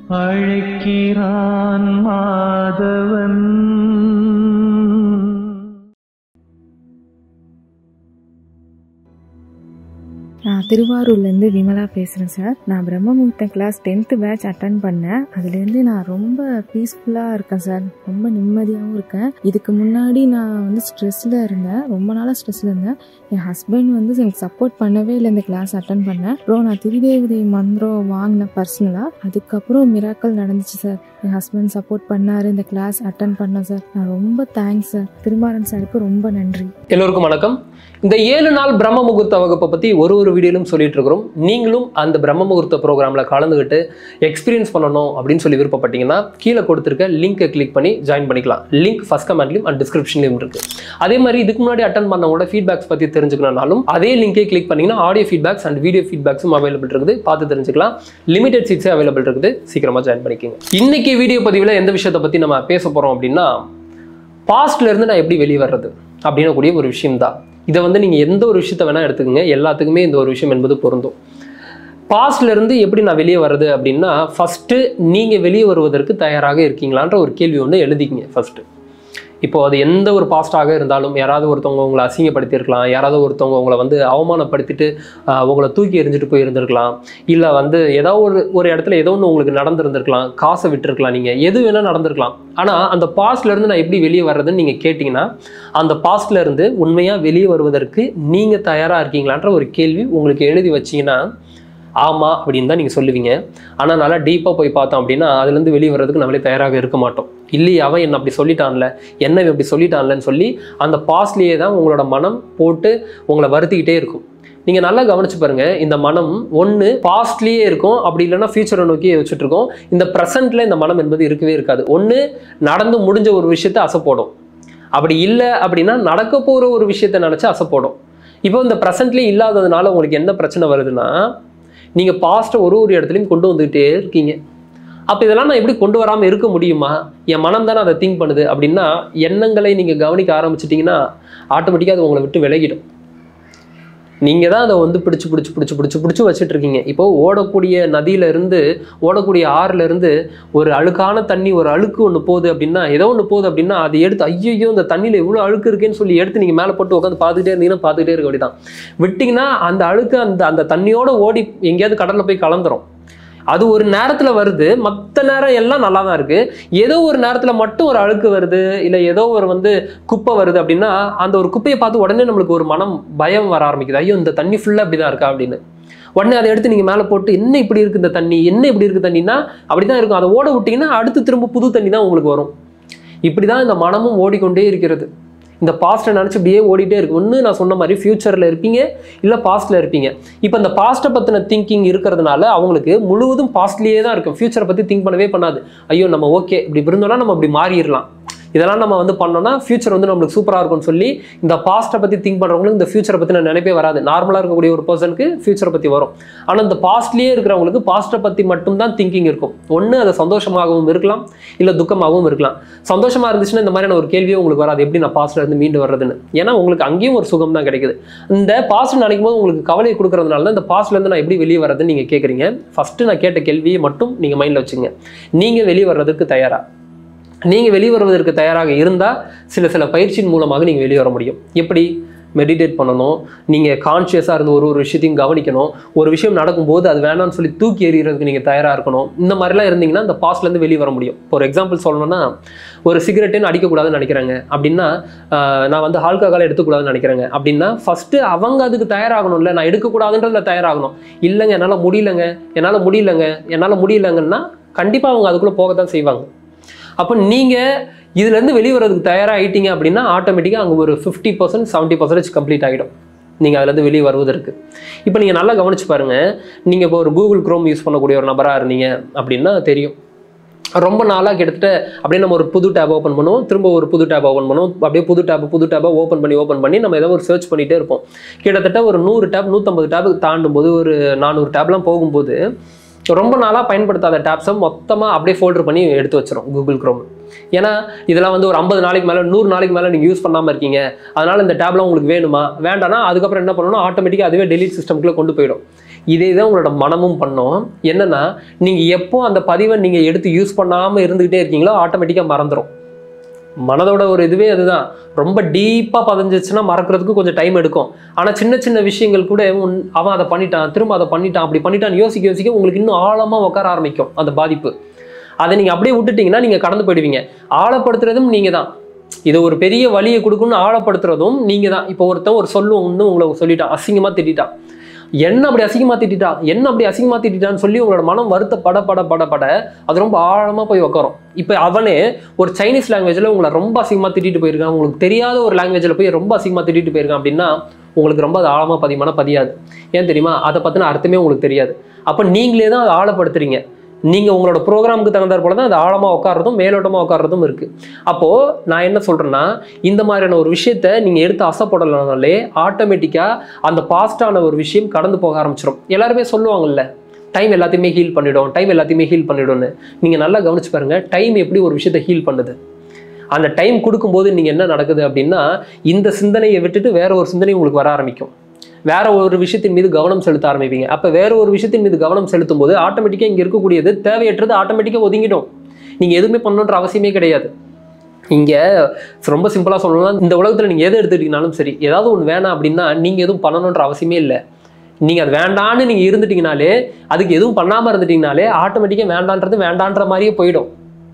அழைக்கிறான் மாதவன். நான் திருவாரூர்லேருந்து விமலா பேசுகிறேன் சார். நான் பிரம்ம முகூர்த்த கிளாஸ் 10th பேட்ச் அட்டன் பண்ணேன். அதுலேருந்து நான் ரொம்ப பீஸ்ஃபுல்லாக இருக்கேன் சார். ரொம்ப நிம்மதியாகவும் இருக்கேன். இதுக்கு முன்னாடி நான் வந்து ஸ்ட்ரெஸ்ஸில் இருந்தேன். ரொம்ப நாளாக ஸ்ட்ரெஸ்ஸில் இருந்தேன். என் ஹஸ்பண்ட் வந்து எனக்கு சப்போர்ட் பண்ணவே இல்லை இந்த கிளாஸ் அட்டன் பண்ணேன். அப்புறம் நான் திரிதேவதை மந்திரம் வாங்கினேன் பர்சனலாக. அதுக்கப்புறம் மிராக்கல் நடந்துச்சு சார். என் ஹஸ்பண்ட் சப்போர்ட் பண்ணார். இந்த கிளாஸ் அட்டன் பண்ணேன் சார். நான் ரொம்ப தேங்க்ஸ் சார். திருமாறன் சாருக்கு ரொம்ப நன்றி. எல்லோருக்கும் வணக்கம். இந்த 7 நாள் பிரம்ம முகூர்த்த வகுப்பை பற்றி ஒரு வீடியோலும் சொல்லிட்டு இருக்கிறோம். நீங்களும் அந்த பிரம்ம முகூர்த்த ப்ரோக்ராமில் கலந்துக்கிட்டு எக்ஸ்பீரியன்ஸ் பண்ணணும் அப்படின்னு சொல்லி விருப்பப்பட்டீங்கன்னா கீழே கொடுத்துருக்க லிங்கை கிளிக் பண்ணி ஜாயின் பண்ணிக்கலாம். லிங்க் ஃபர்ஸ்ட் கமெண்ட்லையும் அண்ட் டிஸ்கிரிப்ஷன்லையும் இருக்கு. அதே மாதிரி இதுக்கு முன்னாடி அட்டன் பண்ணவங்களோட ஃபீட்பேக்ஸ் பற்றி தெரிஞ்சுக்கணும்னாலும் அதே லிங்கை கிளிக் பண்ணிங்கன்னா ஆடியோ ஃபீட்பேக்ஸ் அண்ட் வீடியோ ஃபீட்பேக்ஸும் அவைலபிள் இருக்குது. பார்த்து தெரிஞ்சுக்கலாம். லிமிடெட் சீட்ஸே அவைலபிள் இருக்குது. சீக்கிரமாக ஜாயின் பண்ணிக்கோங்க. இன்னைக்கு வீடியோ பதிவில் எந்த விஷயத்தை பற்றி நம்ம பேச போகிறோம் அப்படின்னா, பாஸ்ட்ல இருந்து நான் எப்படி வெளியே வர்றது அப்படின்னு கூடிய ஒரு விஷயம் தான். இதை வந்து நீங்கள் எந்த ஒரு விஷயத்த வேணால் எடுத்துக்கோங்க. எல்லாத்துக்குமே இந்த ஒரு விஷயம் என்பது பொருந்தும். பாஸ்ட்லேருந்து எப்படி நான் வெளியே வர்றது அப்படின்னா, ஃபஸ்ட்டு நீங்கள் வெளியே வருவதற்கு தயாராக இருக்கீங்களான்ற ஒரு கேள்வி ஒன்று எழுதிக்கிங்க ஃபஸ்ட்டு. இப்போது அது எந்த ஒரு பாஸ்டாக இருந்தாலும், யாராவது ஒருத்தவங்க உங்களை அசிங்கப்படுத்தியிருக்கலாம், யாராவது ஒருத்தவங்க உங்களை வந்து அவமானப்படுத்திட்டு உங்களை தூக்கி எறிஞ்சிட்டு போயிருந்துருக்கலாம், இல்லை வந்து ஏதாவது ஒரு இடத்துல ஏதோ ஒன்று உங்களுக்கு நடந்திருந்திருக்கலாம், காசை விட்டுருக்கலாம், நீங்கள் எது வேணால் நடந்திருக்கலாம். ஆனால் அந்த பாஸ்ட்லேருந்து நான் எப்படி வெளியே வர்றதுன்னு நீங்கள் கேட்டிங்கன்னா, அந்த பாஸ்ட்லேருந்து உண்மையாக வெளியே வருவதற்கு நீங்கள் தயாராக இருக்கீங்களான்ற ஒரு கேள்வி உங்களுக்கு எழுதி வச்சிங்கன்னா ஆமாம் அப்படின்னு தான் நீங்கள் சொல்லுவீங்க. ஆனால் நல்லா டீப்பாக போய் பார்த்தோம் அப்படின்னா அதுலேருந்து வெளியே வர்றதுக்கு நம்மளே தயாராக இருக்க மாட்டோம். இல்லையே அவன் என்ன அப்படி சொல்லிட்டான்ல, என்ன இப்படி சொல்லிட்டான்லன்னு சொல்லி அந்த பாஸ்ட்லேயே தான் உங்களோட மனம் போட்டு உங்களை வருத்திக்கிட்டே இருக்கும். நீங்கள் நல்லா கவனிச்சு பாருங்கள். இந்த மனம் ஒன்று பாஸ்ட்லேயே இருக்கும், அப்படி இல்லைன்னா ஃபியூச்சரை நோக்கி வச்சுட்டு இருக்கோம். இந்த ப்ரெசென்ட்டில் இந்த மனம் என்பது இருக்கவே இருக்காது. ஒன்று நடந்து முடிஞ்ச ஒரு விஷயத்தை அசைப்போடும், அப்படி இல்லை அப்படின்னா நடக்க போகிற ஒரு விஷயத்தை நினச்சி அசைப்போடும். இப்போ இந்த ப்ரெசென்ட்லேயே இல்லாததுனால உங்களுக்கு என்ன பிரச்சனை வருதுன்னா, நீங்கள் பாஸ்ட்டை ஒரு இடத்துலையும் கொண்டு வந்துகிட்டே இருக்கீங்க. அப்போ இதெல்லாம் நான் எப்படி கொண்டு வராமல் இருக்க முடியுமா? என் மனம் தானே அதை திங்க் பண்ணுது அப்படின்னா, எண்ணங்களை நீங்கள் கவனிக்க ஆரம்பிச்சிட்டிங்கன்னா ஆட்டோமேட்டிக்காக அது உங்களை விட்டு விலகிடும். நீங்கள் தான் அதை வந்து பிடிச்சி வச்சுட்டு இருக்கீங்க. இப்போது ஓடக்கூடிய நதியிலேருந்து, ஓடக்கூடிய ஆறுலேருந்து ஒரு அழுக்கான தண்ணி, ஒரு அழுக்கு ஒன்று போகுது அப்படின்னா, ஏதோ ஒன்று போகுது அப்படின்னா அதை எடுத்து ஐயோ இந்த தண்ணியில் இவ்வளோ அழுக்கு இருக்குன்னு சொல்லி எடுத்து நீங்கள் மேலே போட்டு உட்காந்து பார்த்துக்கிட்டே இருந்தீங்கன்னா பார்த்துக்கிட்டே இருக்க அப்படி தான். விட்டிங்கன்னா அந்த அழுக்கு அந்த தண்ணியோட ஓடி எங்கேயாவது கடலில் போய் கலந்துரும். அது ஒரு நேரத்தில் வருது, மற்ற நேரம் எல்லாம் நல்லா தான் இருக்குது. ஏதோ ஒரு நேரத்தில் மட்டும் ஒரு அழுக்கு வருது, இல்லை ஏதோ ஒரு வந்து குப்பை வருது அப்படின்னா அந்த ஒரு குப்பையை பார்த்து உடனே நம்மளுக்கு ஒரு மனம் பயம் வர ஆரம்பிக்குது. ஐயோ இந்த தண்ணி ஃபுல்லாக அப்படி தான் இருக்கா அப்படின்னு. உடனே அதை எடுத்து நீங்கள் மேலே போட்டு என்ன இப்படி இருக்குது இந்த தண்ணி, என்ன இப்படி இருக்குது தண்ணின்னா அப்படி தான் இருக்கும். அதை ஓட விட்டிங்கன்னா அடுத்து திரும்ப புது தண்ணி தான் உங்களுக்கு வரும். இப்படி தான் இந்த மனமும் ஓடிக்கொண்டே இருக்கிறது. இந்த பாஸ்ட்டை நினச்சி இப்படியே ஓடிட்டே இருக்கு. ஒன்று நான் சொன்ன மாதிரி ஃபியூச்சரில் இருப்பீங்க, இல்லை பாஸ்ட்டில் இருப்பீங்க. இப்போ இந்த பாஸ்ட்டை பற்றின திங்கிங் இருக்கிறதுனால அவங்களுக்கு முழுவதும் பாஸ்ட்லேயே தான் இருக்கும். ஃபியூச்சரை பற்றி திங்க் பண்ணவே பண்ணாது. ஐயோ நம்ம ஓகே இப்படி இருந்தோம்னா நம்ம இப்படி மாறிடலாம், இதெல்லாம் நம்ம வந்து பண்ணோம்னா ஃபியூச்சர் வந்து நம்மளுக்கு சூப்பராக இருக்கும்னு சொல்லி இந்த பாஸ்ட்டை பற்றி திங்க் பண்ணுறவங்களுக்கு இந்த ஃபியூச்சரை பற்றி நான் நினைப்பே வராது. நார்மலாக இருக்கக்கூடிய ஒரு பர்சனுக்கு ஃபியூச்சரை பற்றி வரும். ஆனால் இந்த பாஸ்ட்லேயே இருக்கிறவங்களுக்கு பாஸ்ட்டை பற்றி மட்டும்தான் திங்கிங் இருக்கும். ஒன்று அது சந்தோஷமாகவும் இருக்கலாம், இல்லை துக்கமாகவும் இருக்கலாம். சந்தோஷமாக இருந்துச்சுன்னா இந்த மாதிரியான ஒரு கேள்வியே உங்களுக்கு வராது, எப்படி நான் பாஸ்ட்ல இருந்து மீண்டு வர்றதுன்னு. ஏன்னா உங்களுக்கு அங்கேயும் ஒரு சுகம் தான் கிடைக்குது. இந்த பாஸ்ட் நினைக்கும் போது உங்களுக்கு கவலையை கொடுக்கறதுனால தான் இந்த பாஸ்ட்லேருந்து நான் எப்படி வெளியே வர்றதுன்னு நீங்கள் கேட்குறீங்க. ஃபஸ்ட்டு நான் கேட்ட கேள்வியை மட்டும் நீங்கள் மைண்டில் வச்சுங்க. நீங்கள் வெளியே வர்றதுக்கு தயாரா? நீங்கள் வெளியே வருவதற்கு தயாராக இருந்தால் சில பயிற்சியின் மூலமாக நீங்கள் வெளியே வர முடியும். எப்படி? மெடிடேட் பண்ணணும், நீங்கள் கான்ஷியஸாக இருந்து ஒரு விஷயத்தையும் கவனிக்கணும், ஒரு விஷயம் நடக்கும்போது அது வேணான்னு சொல்லி தூக்கி எறிகிறதுக்கு நீங்கள் தயாராக இருக்கணும். இந்த மாதிரிலாம் இருந்தீங்கன்னா இந்த பாஸ்ட்லேருந்து வெளியே வர முடியும். ஒரு எக்ஸாம்பிள் சொல்லணும்னா, ஒரு சிகரெட்டுன்னு அடிக்கக்கூடாதுன்னு நினைக்கிறாங்க அப்படின்னா, நான் வந்து ஆல்கஹால் எடுத்துக்கூடாதுன்னு நினைக்கிறேங்க அப்படின்னா, ஃபஸ்ட்டு அவங்க அதுக்கு தயாராகணும்ல, நான் எடுக்கக்கூடாதுன்றதுல தயாராகணும். இல்லைங்க என்னால் முடியலங்கன்னா கண்டிப்பாக அவங்க அதுக்குள்ளே போக தான் செய்வாங்க. அப்போ நீங்கள் இதுலேருந்து வெளியே வர்றதுக்கு தயாராகிட்டீங்க அப்படின்னா ஆட்டோமேட்டிக்காக அங்கே ஒரு 50% 70% கம்ப்ளீட் ஆகிடும் நீங்கள் அதுலேருந்து வெளியே வருவதற்கு. இப்போ நீங்கள் நல்லா கவனிச்சு பாருங்கள். நீங்கள் இப்போ ஒரு கூகுள் குரோம் யூஸ் பண்ணக்கூடிய ஒரு நபராக இருந்தீங்க அப்படின்னா தெரியும், ரொம்ப நாளாக கிட்டத்தட்ட அப்படியே நம்ம ஒரு புது டேப் ஓப்பன் பண்ணுவோம், திரும்ப ஒரு புது டேப் ஓப்பன் பண்ணுவோம், அப்படியே புது டேப்பை ஓப்பன் பண்ணி நம்ம ஏதோ ஒரு சர்ச் பண்ணிகிட்டே இருப்போம். கிட்டத்தட்ட ஒரு 100 டேப் 150 டேபுக்கு தாண்டும் போது, ஒரு 400 டேப்லாம் போகும்போது ரொம்ப நாளாக பயன்படுத்தாத டேப்ஸை மொத்தமாக அப்படியே ஃபோல்டர் பண்ணி எடுத்து வச்சிரும் கூகுள் குரோம். ஏன்னா இதெல்லாம் வந்து ஒரு 50 நாளைக்கு மேலே 100 நாளைக்கு மேலே நீங்கள் யூஸ் பண்ணாமல் இருக்கீங்க, அதனால் இந்த டேப்லாம் உங்களுக்கு வேணுமா வேண்டாம்னா அதுக்கப்புறம் என்ன பண்ணணும், ஆட்டோமேட்டிக்காக அதுவே டெலீட் சிஸ்டம்குள்ளே கொண்டு போயிடும். இதே தான் உங்களோட மனமும் பண்ணோம். என்னன்னா நீங்கள் எப்போ அந்த பதிவை நீங்கள் எடுத்து யூஸ் பண்ணாமல் இருந்துக்கிட்டே இருக்கீங்களோ ஆட்டோமேட்டிக்காக மறந்துடும். மனதோட ஒரு இதுவே அதுதான். ரொம்ப டீப்பாக பதிஞ்சிச்சுன்னா மறக்கிறதுக்கு கொஞ்சம் டைம் எடுக்கும். ஆனால் சின்ன சின்ன விஷயங்கள் கூட அவன் அதை பண்ணிட்டான், திரும்ப அதை பண்ணிட்டான், அப்படி பண்ணிட்டான்னு யோசிக்க யோசிக்க உங்களுக்கு இன்னும் ஆழமாக உட்கார ஆரம்பிக்கும் அந்த பாதிப்பு. அதை நீங்கள் அப்படியே விட்டுட்டீங்கன்னா நீங்கள் கடந்து போயிடுவீங்க. ஆழப்படுத்துறதும் நீங்கள் தான். இது ஒரு பெரிய வலியை கொடுக்கணும்னு ஆழப்படுத்துறதும் நீங்கள் தான். இப்போ ஒருத்தன் ஒரு ஒன்று உங்களை சொல்லிட்டான், அசிங்கமாக திட்டான், என்ன அப்படி அசிங்கமாக திட்டான், என்ன அப்படி அசிங்கமாக திட்டான்னு சொல்லி உங்களோட மனம் வருத்தப்பட பட பட பட அது ரொம்ப ஆழமாக போய் உட்காரும். இப்போ அவனே ஒரு சைனீஸ் லாங்குவேஜில் உங்களை ரொம்ப அசிங்கமாக திட்டிட்டு போயிருக்கான், உங்களுக்கு தெரியாத ஒரு லாங்குவேஜில் போய் ரொம்ப அசிங்கமாக திட்டிட்டு போயிருக்கான் அப்படின்னா உங்களுக்கு ரொம்ப அது ஆழமாக பதியாது. ஏன் தெரியுமா, அதை பற்றின அர்த்தமே உங்களுக்கு தெரியாது. அப்போ நீங்களே தான் அதை ஆழப்படுத்துறீங்க. நீங்கள் உங்களோட ப்ரோக்ராமுக்கு தகுந்தாற் போல தான் அது ஆழமாக உட்கார்றதும் மேலோட்டமாக உட்கார்றதும் இருக்குது. அப்போது நான் என்ன சொல்கிறேன்னா, இந்த மாதிரியான ஒரு விஷயத்தை நீங்கள் எடுத்து அசைப்படலனாலே ஆட்டோமேட்டிக்காக அந்த பாஸ்டான ஒரு விஷயம் கடந்து போக ஆரம்பிச்சிடும். எல்லாருமே சொல்லுவாங்கல்ல, டைம் எல்லாத்தையுமே ஹீல் பண்ணிடும், டைம் எல்லாத்தையுமே ஹீல் பண்ணிடும்னு. நீங்கள் நல்லா கவனிச்சு பாருங்கள், டைம் எப்படி ஒரு விஷயத்தை ஹீல் பண்ணுது. அந்த டைம் கொடுக்கும்போது நீங்கள் என்ன நடக்குது அப்படின்னா, இந்த சிந்தனையை விட்டுட்டு வேற ஒரு சிந்தனை உங்களுக்கு வர ஆரம்பிக்கும். வேற ஒரு விஷயத்தின் மீது கவனம் செலுத்த ஆரம்பிப்பீங்க. அப்போ வேற ஒரு விஷயத்தின் மீது கவனம் செலுத்தும் போது ஆட்டோமேட்டிக்காக இங்கே இருக்கக்கூடியது தேவையற்றது ஆட்டோமேட்டிக்காக ஒதுங்கிடும். நீங்கள் எதுவுமே பண்ணணுன்ற அவசியமே கிடையாது. இங்கே ரொம்ப சிம்பிளாக சொல்லலாம், இந்த உலகத்தில் நீங்கள் எதை எடுத்துக்கிட்டீங்கனாலும் சரி, ஏதாவது ஒன்று வேணாம் அப்படின்னா நீங்கள் எதுவும் பண்ணணுன்ற அவசியமே இல்லை. நீங்கள் அது வேண்டான்னு நீங்கள் இருந்துட்டீங்கனாலே, அதுக்கு எதுவும் பண்ணாமல் இருந்துட்டீங்கனாலே ஆட்டோமேட்டிக்காக வேண்டான்ற மாதிரியே போயிடும்.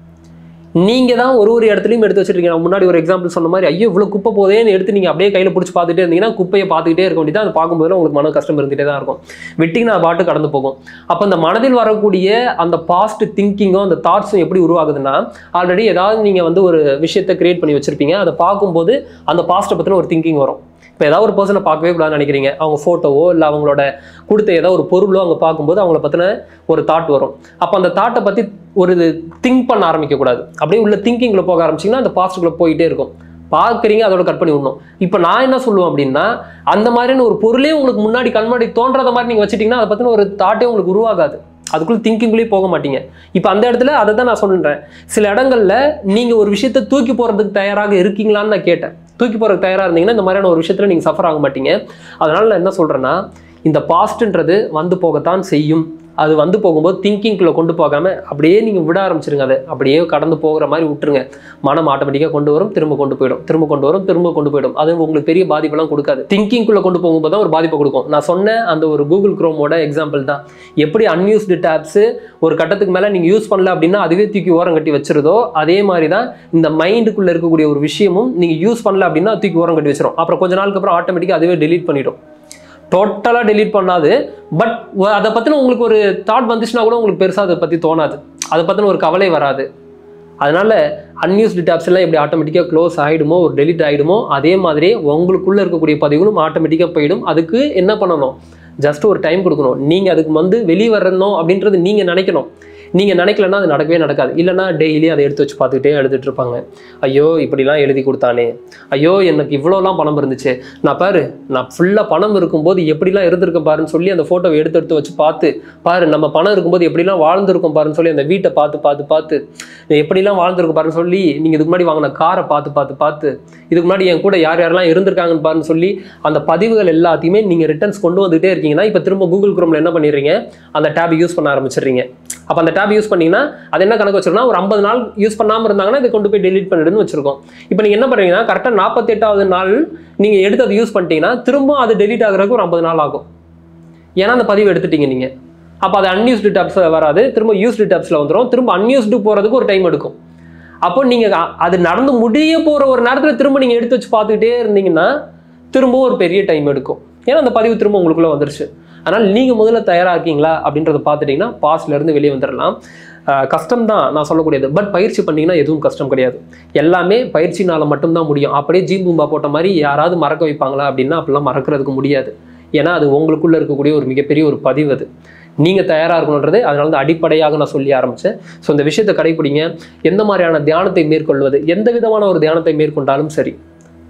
நீங்கள் தான் ஒரு இடத்துலையும் எடுத்து வச்சுருக்கீங்க. முன்னாடி ஒரு எக்ஸாம்பிள் சொன்ன மாதிரி, ஐயோ இவ்வளோ குப்பை போதேன்னு எடுத்து நீங்கள் அப்படியே கையில் பிடிச்சி பார்த்துட்டே இருந்தீங்கன்னா குப்பையை பார்த்துக்கிட்டே இருக்க வேண்டியது. அது பார்க்கும்போது உங்களுக்கு மன கஷ்டம் இருந்துகிட்டே தான் இருக்கும். விட்டிங்கன்னா அது பாட்டு கடந்து போகும். அப்போ அந்த மனதில் வரக்கூடிய அந்த பாஸ்ட் திங்கிங்கும் அந்த தாட்ஸும் எப்படி உருவாகுதுன்னா, ஆல்ரெடி ஏதாவது நீங்கள் வந்து ஒரு விஷயத்தை கிரியேட் பண்ணி வச்சுருப்பீங்க, அதை பார்க்கும்போது அந்த பாஸ்ட்டை பற்றின ஒரு திங்கிங் வரும். இப்போ ஏதாவது ஒரு பர்சனை பார்க்கவே கூடாதுன்னு நினைக்கிறீங்க, அவங்க ஃபோட்டோவோ இல்லை அவங்களோட கொடுத்த ஏதாவது ஒரு பொருளோ அங்கே பார்க்கும்போது அவங்கள பற்றின ஒரு தாட் வரும். அப்போ அந்த தாட்டை பற்றி ஒரு திங்க் பண்ண ஆரம்பிக்கக்கூடாது. அப்படியே உள்ள திங்கிங்கில் போக ஆரம்பிச்சிங்கன்னா அந்த பாஸ்ட்டுக்குள்ளே போயிட்டே இருக்கும். பார்க்குறீங்க, அதோட கட் பண்ணி விடணும். இப்போ நான் என்ன சொல்லுவேன் அப்படின்னா, அந்த மாதிரியான ஒரு பொருளே உங்களுக்கு முன்னாடி கண்மாடி தோன்றாத மாதிரி நீங்கள் வச்சுட்டிங்கன்னா அதை பற்றின ஒரு தாட்டே உங்களுக்கு உருவாகாது. அதுக்குள்ளே திங்கிங்குள்ளேயே போக மாட்டீங்க. இப்போ அந்த இடத்துல அதை தான் நான் சொல்லுறேன். சில இடங்களில் நீங்கள் ஒரு விஷயத்தை தூக்கி போகிறதுக்கு தயாராக இருக்கீங்களான்னு நான் கேட்டேன். தூக்கி போகிறதுக்கு தயாராக இருந்தீங்கன்னா இந்த மாதிரியான ஒரு விஷயத்தில் நீங்கள் சஃபர் ஆக மாட்டீங்க. அதனால் நான் என்ன சொல்கிறேன்னா, இந்த பாஸ்ட்ன்றது வந்து போகத்தான் செய்யும். அது வந்து போகும்போது திங்கிங்குள்ளே கொண்டு போகாமல் அப்படியே நீங்கள் விட ஆரம்பிச்சிருங்க. அதை அப்படியே கடந்து போகிற மாதிரி விட்டுருங்க. மனம் ஆட்டோமேட்டிக்காக கொண்டு வரும், திரும்ப கொண்டு போயிடும், திரும்ப கொண்டு வரும், திரும்ப கொண்டு போயிடும். அது உங்களுக்கு பெரிய பாதிப்பெல்லாம் கொடுக்காது. திங்கிங்குள்ளே கொண்டு போகும்போது தான் ஒரு பாதிப்பை கொடுக்கும். நான் சொன்ன அந்த ஒரு கூகுள் குரோமோட எக்ஸாம்பிள் தான். எப்படி அன்யூஸ்டு டேப்ஸு ஒரு கட்டத்துக்கு மேலே நீங்கள் யூஸ் பண்ணல அப்படின்னா அதுவே தூக்கி ஓரம் கட்டி வச்சிருதோ, அதே மாதிரி தான் இந்த மைண்டுக்குள்ளே இருக்கக்கூடிய ஒரு விஷயமும் நீங்கள் யூஸ் பண்ணல அப்படின்னா தூக்கி ஓரம் கட்டி வச்சிடும். அப்புறம் கொஞ்ச நாளுக்கு அப்புறம் ஆட்டோமேட்டிக்காக அதுவே டெலீட் பண்ணிடும். டோட்டலாக டெலீட் பண்ணாது, பட் அதை பற்றின உங்களுக்கு ஒரு தாட் வந்துச்சுன்னா கூட உங்களுக்கு பெருசாக அதை பற்றி தோணாது, அதை பற்றின ஒரு கவலை வராது. அதனால் அன்யூஸ்டு டேப்ஸ் எல்லாம் எப்படி ஆட்டோமேட்டிக்காக க்ளோஸ் ஆகிடுமோ, ஒரு டெலிட் ஆகிடுமோ, அதே மாதிரி உங்களுக்குள்ளே இருக்கக்கூடிய பதிவுகளும் ஆட்டோமேட்டிக்காக போயிடும். அதுக்கு என்ன பண்ணணும், ஜஸ்ட் ஒரு டைம் கொடுக்கணும். நீங்கள் அதுக்கு வந்து வெளியே வரணும் அப்படின்றது நீங்கள் நினைக்கணும். நீங்கள் நினைக்கலன்னா அது நடக்கவே நடக்காது. இல்லைனா டெய்லி அதை எடுத்து வச்சு பார்த்துக்கிட்டே எழுதிட்டு இருப்பாங்க. ஐயோ இப்படிலாம் எழுதி கொடுத்தானே, ஐயோ எனக்கு இவ்வளோலாம் பணம் இருந்துச்சு, நான் ஃபுல்லாக பணம் இருக்கும்போது எப்படிலாம் இருந்திருக்கேன் பாருன்னு சொல்லி அந்த ஃபோட்டோவை எடுத்து வச்சு பாரு நம்ம பணம் இருக்கும்போது எப்படிலாம் வாழ்ந்துருக்கோம் பாருன்னு சொல்லி அந்த வீட்டை பார்த்து எப்படிலாம் வாழ்ந்துருக்கும் பாருன்னு சொல்லி, நீங்கள் இதுக்கு முன்னாடி வாங்கின காரை பார்த்து இதுக்கு முன்னாடி என் கூட யாரெல்லாம் இருந்திருக்காங்கன்னு பாருன்னு சொல்லி அந்த பதிவுகள் எல்லாத்தையுமே நீங்கள் ரிட்டர்ன்ஸ் கொண்டு வந்துகிட்டே இருக்கீங்கன்னா, இப்போ திரும்ப கூகுள் குரோமில் என்ன பண்ணிடுறீங்க, அந்த டேப் யூஸ் பண்ண ஆரம்பிச்சிடுறீங்க. அப்போ அந்த டேப் யூஸ் பண்ணீங்கன்னா அது என்ன கணக்கு வச்சிருக்கோம்னா, ஒரு 50 நாள் யூஸ் பண்ணாமல் இருந்தாங்கன்னா இதை கொண்டு போய் டெலீட் பண்ணிடுன்னு வச்சிருக்கோம். இப்போ நீங்கள் என்ன பண்ணுறீங்கன்னா, கரெக்டாக 48வது நாள் நீங்கள் எடுத்து அதை யூஸ் பண்ணிட்டீங்கன்னா திரும்ப அது டெலீட் ஆகிறதுக்கு ஒரு 50 நாள் ஆகும். ஏன்னா அந்த பதிவு எடுத்துட்டீங்க நீங்கள். அப்போ அது அன்யூஸ்டு டேப்ஸ் வராது, திரும்ப யூஸ்டு டேப்ஸில் வந்துடும். திரும்ப அன்யூஸ்டு போகிறதுக்கு ஒரு டைம் எடுக்கும். அப்போ நீங்கள் அது நடந்து முடிய போகிற ஒரு நேரத்தில் திரும்ப நீங்கள் எடுத்து வச்சு பார்த்துக்கிட்டே இருந்தீங்கன்னா திரும்பவும் ஒரு பெரிய டைம் எடுக்கும். ஏன்னா அந்த பதிவு திரும்ப உங்களுக்குள்ளே வந்துருச்சு. அதனால் நீங்கள் முதல்ல தயாராக இருக்கீங்களா அப்படின்றத பார்த்துட்டிங்கன்னா பாஸ்ட்லேருந்து வெளியே வந்துடலாம். கஷ்டம் தான் நான் சொல்லக்கூடியது, பட் பயிற்சி பண்ணிங்கன்னா எதுவும் கஷ்டம் கிடையாது. எல்லாமே பயிற்சினால் மட்டும்தான் முடியும். அப்படியே ஜீம் பூம்பா போட்ட மாதிரி யாராவது மறக்க வைப்பாங்களா அப்படின்னா அப்படிலாம் மறக்கிறதுக்கு முடியாது. ஏன்னா அது உங்களுக்குள்ளே இருக்கக்கூடிய ஒரு மிகப்பெரிய ஒரு பதிவு. அது நீங்கள் தயாராக இருக்கணுன்றது அதனால தான் அடிப்படையாக நான் சொல்லி ஆரம்பித்தேன். ஸோ இந்த விஷயத்தை கடைப்பிடிங்க. எந்த மாதிரியான தியானத்தை மேற்கொள்வது, எந்த விதமான ஒரு தியானத்தை மேற்கொண்டாலும் சரி,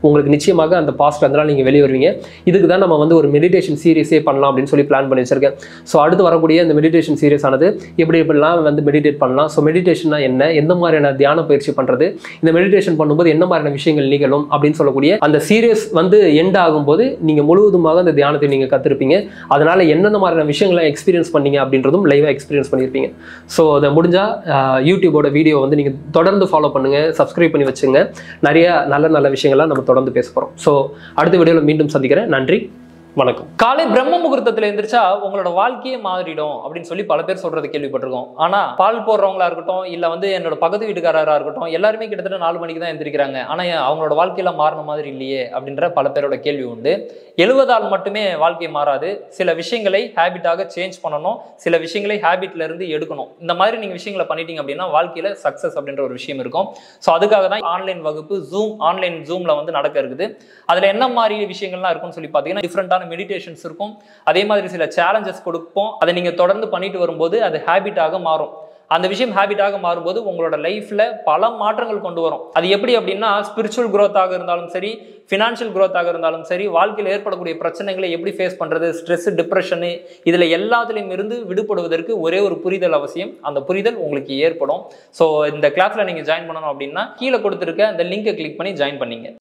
உங்களுக்கு நிச்சயமாக அந்த பாஸ்ட் அதனால் நீங்கள் வெளியே வருவீங்க. இதுக்கு தான் நம்ம வந்து ஒரு மெடிடேஷன் சீரிஸே பண்ணலாம் அப்படின்னு சொல்லி பிளான் பண்ணி வச்சிருக்கேன். ஸோ அடுத்து வரக்கூடிய இந்த மெடிடேஷன் சீரிஸ் ஆனது எப்படிலாம் வந்து மெடிடேட் பண்ணலாம், ஸோ மெடிடேஷன்னா என்ன, எந்த மாதிரியான தியான பயிற்சி பண்ணுறது, இந்த மெடிடேஷன் பண்ணும்போது என்ன மாதிரியான விஷயங்கள் நிகழும் அப்படின்னு சொல்லக்கூடிய அந்த சீரியஸ் வந்து எண்ட் ஆகும்போது நீங்கள் முழுவதுமாக அந்த தியானத்தை நீங்கள் கற்றுருப்பீங்க. அதனால் என்னென்ன மாதிரியான விஷயங்களை எக்ஸ்பீரியன்ஸ் பண்ணீங்க அப்படின்றதும் லைவாக எக்ஸ்பீரியன்ஸ் பண்ணியிருப்பீங்க. ஸோ அதை முடிஞ்சால் யூடியூபோட வீடியோ வந்து நீங்கள் தொடர்ந்து ஃபாலோ பண்ணுங்கள், சப்ஸ்கிரைப் பண்ணி வச்சுங்க. நிறைய நல்ல விஷயங்கள்லாம் நம்ம தொடர்ந்து பேச போகிறோம். ஸோ அடுத்த வீடியோவில் மீண்டும் சந்திக்கிறேன். நன்றி, வணக்கம். காலை பிரம்ம முகூர்த்தத்துல எந்திரிச்சா உங்களோட வாழ்க்கையே மாறிடும் அப்படின்னு சொல்லி பல பேர் சொல்றது கேள்விப்பட்டிருக்கோம். ஆனா பால் போடுறவங்களா இருக்கட்டும், இல்ல வந்து என்னோட பக்கத்து வீட்டுக்காரரா இருக்கட்டும், எல்லாருமே கிட்டத்தட்ட 4 மணிக்கு தான் எந்திரிக்கிறாங்க. ஆனா அவங்களோட வாழ்க்கையில மாறின மாதிரி இல்லையே அப்படின்ற பல பேரோட கேள்வி உண்டு. 70 மட்டுமே வாழ்க்கை மாறாது. சில விஷயங்களை ஹேபிட்டாக சேஞ்ச் பண்ணணும், சில விஷயங்களை ஹேபிட்ல இருந்து எடுக்கணும். இந்த மாதிரி நீங்க விஷயங்களை பண்ணிட்டீங்க அப்படின்னா வாழ்க்கையில சக்சஸ் அப்படின்ற ஒரு விஷயம் இருக்கும். ஸோ அதுக்காக தான் ஆன்லைன் வகுப்பு ஆன்லைன் ஜூம்ல வந்து நடக்க இருக்குது. அதுல என்ன மாதிரி விஷயங்கள்லாம் இருக்கும்னு சொல்லி பார்த்தீங்கன்னா டிஃப்ரெண்டான மெடிடேஷன்ஸ் இருக்கும். அதே மாதிரி சில சேலஞ்சஸ் கொடுப்போம். அதை நீங்க தொடர்ந்து பண்ணிட்டு வரும்போது அது ஹேபிட்டாக மாறும். அந்த விஷயம் ஹேபிட்டாக மாறும்போது உங்களோட லைஃப்ல பல மாற்றங்கள் கொண்டு வரும். அது எப்படி அப்படின்னா ஸ்பிரிச்சுவல் growth-ஆக இருந்தாலும் சரி, ஃபினான்ஷியல் growth-ஆக இருந்தாலும் சரி, வாழ்க்கையில் ஏற்படக்கூடிய பிரச்சனைகளை எப்படி ஃபேஸ் பண்றது, ஸ்ட்ரெஸ், டிப்ரெஷனு, இதுல எல்லாத்துலையும் இருந்து விடுபடுவதற்கு ஒரே ஒரு புரிதல் அவசியம். அந்த புரிதல் உங்களுக்கு ஏற்படும். ஸோ இந்த கிளாஸ்ல நீங்க ஜாயின் பண்ணணும் அப்படின்னா கீழே கொடுத்துருக்க அந்த லிங்கை கிளிக் பண்ணி ஜாயின் பண்ணீங்க.